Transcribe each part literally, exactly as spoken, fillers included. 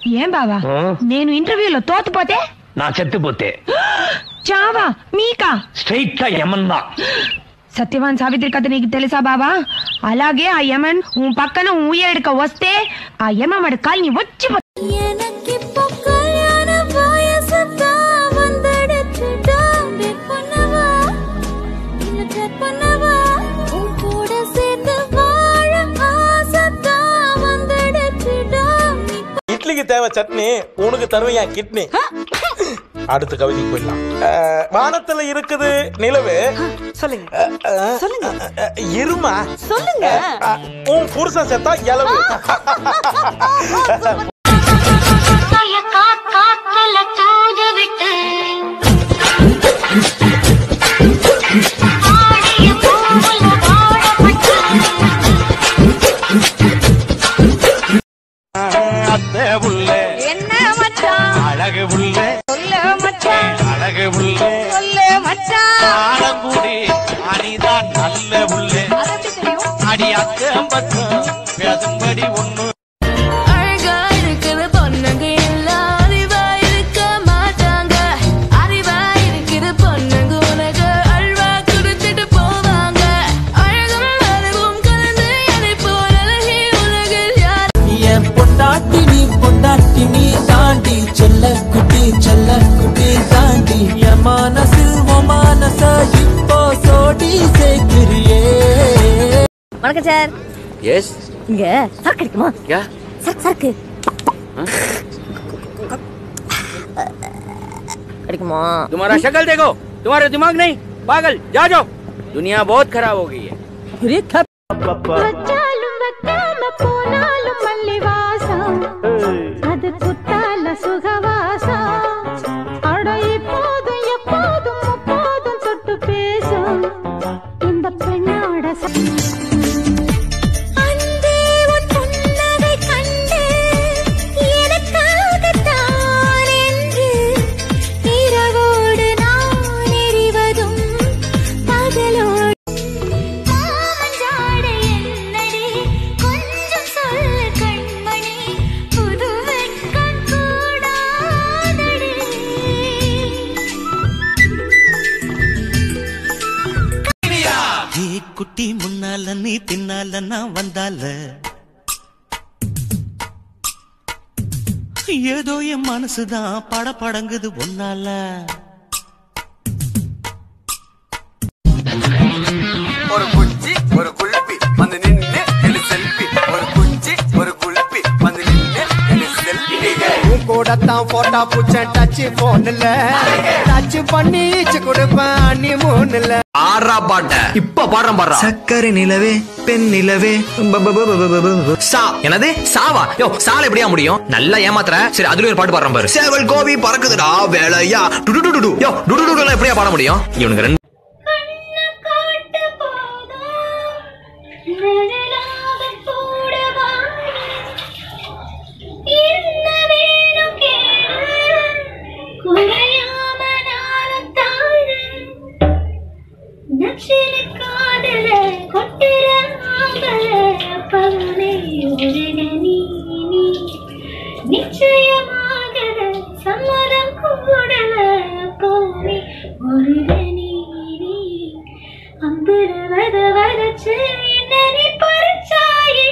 ఏం బావా నేను ఇంటర్వ్యూలో తోతుపోతే నా చెత్తిపోతే చావా మీకా స్ట్రైట్ గా యమన్నా సత్యవాన్ సావిత్రి కథ నీకు తెలుసా బాబా? అలాగే ఆ యమన్ పక్కన ఊయేడుక వస్తే ఆ యమమడి కాల్ని వచ్చి இட்லிக்கு தேவை சட்னி, உனக்கு தருவேன் என் கிட்னி. அடுத்த கவிதைக்கு போயிடலாம். வானத்துல இருக்குது நிலவு. சொல்லுங்க சொல்லுங்க. இருமா சொல்லுங்க. உன் புருஷன் செத்தா இலவு. என்ன மச்சான் அழகு உள்ள சொல்ல மச்சான் அழகு உள்ள சொல்ல மச்சான் ஆலங்குடி அடிதான் நல்ல உள்ள அடி அக்கம் பக்கம் பேசும்படி ஒண்ணு அழகா இருக்குது பொண்ணுங்க எல்லாம் அறிவா இருக்க மாட்டாங்க. அறிவா இருக்குது பொண்ணுங்க உனக்கு அல்வா கொடுத்துட்டு போவாங்க. அழகும் அறிவும் கலந்து அதை போல் அழகி உலகில் யார் என் பொண்டாட்டி நீ பொண்டாட்டி நீ தாண்டி செல்ல குட்டி செல்ல குட்டி தாண்டி என் மனசில் உன் மனச இப்போ சோடி சேர்க்கிறியே. வணக்கம் சார். यस இங்க சரக்கு கிடைக்குமா? क्या சரக்கு சரக்கு கிடைக்குமா? तुम्हारा शक्ल देखो, तुम्हारा दिमाग नहीं, पागल जा जाओ, दुनिया बहुत खराब हो गई है. ஒரே கப் வச்சாலும் வைக்காம போனாலும் மல்லி வாசம் அது குத்தால சுகவாசம் அட இப்போதும் எப்போதும் எப்போதும் தொட்டு பேசும் இந்த பெண்ணோட குட்டி முன்னால நீ பின்னால நான் வந்தால ஏதோ என் மனசுதான் பட படங்குது ஒன்னால. ஒரு குச்சி ஒரு குல்பி வந்து நின்னு எடு செல்ஃபி. ஒரு குச்சி ஒரு குல்பி வந்து நின்னு எடு செல்ஃபி. உன் கூடத்தான் போட்டா பூச்ச டச் போன்ல டச் பண்ணி கொடுப்பேன் அண்ணி மூணுல. ஆறா பாட்ட இப்ப பாடுறேன் பாடுறா. சக்கரை நிலவே பெண் நிலவே சா என்னது சாவா? யோ சால எப்படியா முடியும்? நல்லா ஏமாத்துற. சரி அதுல ஒரு பாட்டு பாடுறேன் பாரு. சேவல் கோபி பறக்குதுடா வேலையா டுடுடுடு. யோ டுடுடுடு எப்படியா பாட முடியும்? இவனுக்கு ரெண்டு நிச்சயமாக சம்மதம் கூடல போவே ஒரு நீ அம்புல வத வரச்சு என்னை பறிச்சாயே.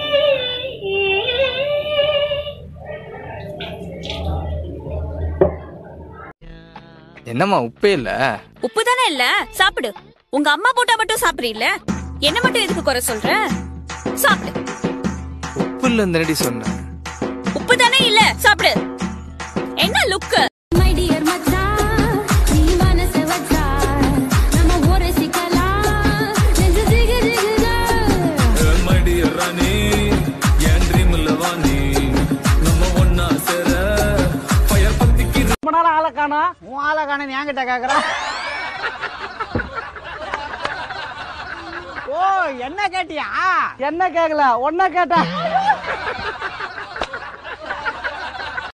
என்னம்மா உப்பே இல்ல? உப்பு தானே இல்ல, சாப்பிடு. உங்க அம்மா போட்டா மட்டும் சாப்பிடுறீல்ல, என்ன மட்டும் எதுக்கு குறை சொல்ற? சாப்பிடு. உப்பு இல்ல நடி சொன்ன. உப்பு தானே இல்ல, சாப்பிடு. என்ன லுக்கு? மை டியர் மச்சான் நீ மனச வச்சா நம்ம ஒரே சிக்கலா நெஞ்சு ஜிகு ஜிகுதா. மை டியர் ராணி என் ட்ரீம்ல வாணி நம்ம ஒண்ணா சேர ஃபயர் பத்திக்கு. ரொம்ப நாள் ஆளை காணா. உன் ஆளை காண நீ என்கிட்ட கேக்குற. ஓ என்ன கேட்டியா? என்ன கேக்கல ஒன்ன கேட்ட.